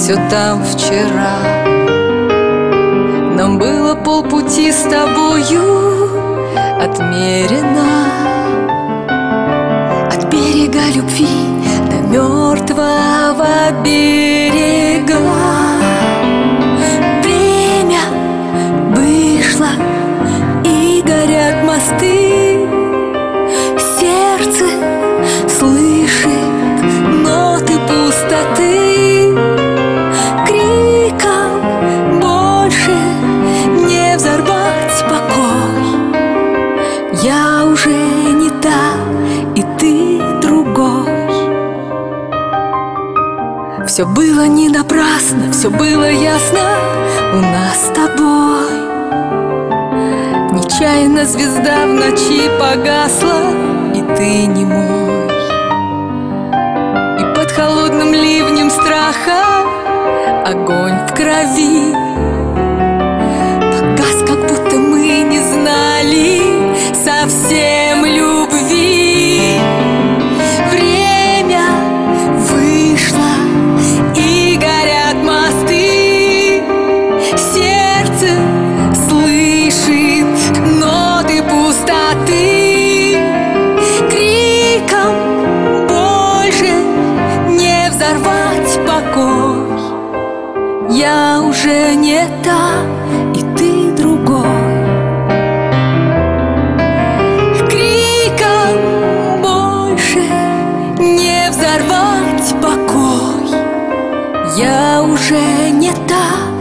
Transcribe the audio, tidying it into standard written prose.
все там вчера. Нам было полпути с тобою отмерено, от берега любви до мертвого берега. Время вышло, и горят мосты. Сердце слышит ноты пустоты. Криком больше не взорвать покой. Я уже не та, и ты другой. Все было не напрасно, все было ясно у нас с тобой. Нечаянно звезда в ночи погасла, и ты не мой. И под холодным ливнем страха огонь в крови погас, как будто мы не знали совсем любви. Время вышло, и горят мосты. Сердце слышит ноты пустоты. Криком больше не взорвать покой. Я уже не та, и ты другой. Криком больше не взорвать покой. Я уже не та,